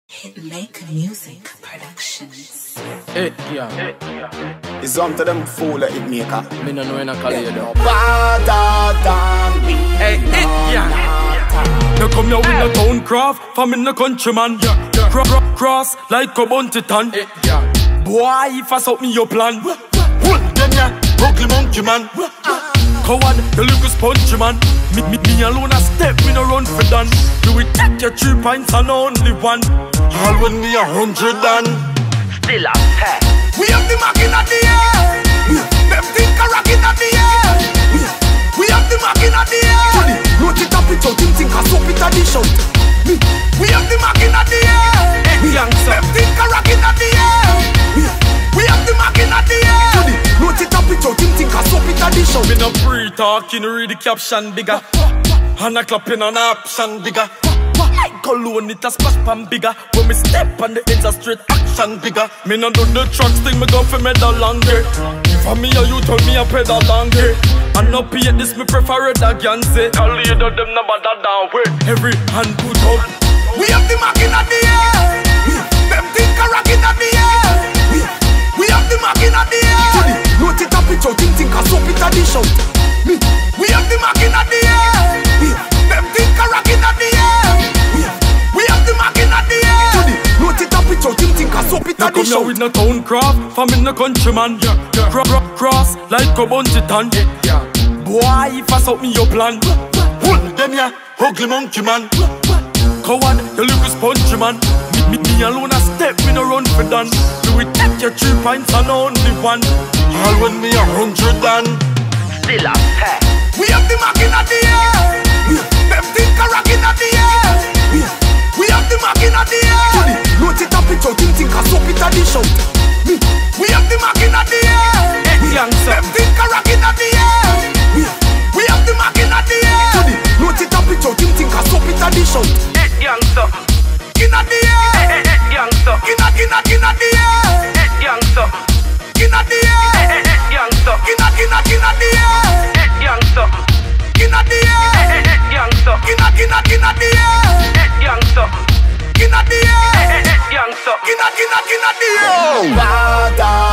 Hitmaker Muzik Productions. Hey, yeah. It's on to them fool at Hitmaker. Me no know in a Kalado. Hey, yeah. You come here with no town craft, from in the countryman. Cross like a bounty tan. Boy, if I suck me your plan. Hold them ya, ugly monkey man. Coward, the little spongy man. Me alone a step, me no run for done. You will take your 3 pints and only one. All when me 100 done. Still a pack. we have the mark in the air. Them think a rock in the air. We have the mark in the air. Note it up, it out, think a soap it a dish out. We have the mark in the air. Them think a rock in the air. We have the mark in the air. Note it up, it out, think a soap it a dish out. Me no pre-talking, read the caption bigger. And a clapping on option bigger. Like cologne, it a splash pan bigger. When me step on the edge, a straight action bigger. Me no do the trucks thing, me go for medal longer. For me a you told me a pedal longer. And no pay this, me prefer it again say. Tell you that them no bother down way. Every hand put up. We have the mark in the air. Them think a rock in the air. We have the mark in the air. Note it up, it out, think a soap it a dish out. We have the mark in the air. Them think a rock in the air. We have the mark in the air. Note it up, it out, think a soap it a dish out. Come here with no town craft, from in the countryman. Cross like a bounty tan. Boy, if I suck me your plan. Hold them ya, ugly monkey man. Coward, the little spongy man. Me alone a step, me no run for done. You will take your 3 pints and only one. All when me 100 done. Still a pack. We have the mark in the air. Them think a rock in the air. We have the mark in the air. Note it up, it out, think a soap it a dish out. We have the mark in the air. Them think a rock in the air. We have the mark in the air. Note it up, it out, think a soap it a dish out. Youngster. In the air. Youngster. In the air. Youngster. In the air. Youngster. In the air. Youngster. In the air. Youngster. In the air. Youngster. In the air. Youngster. In the air.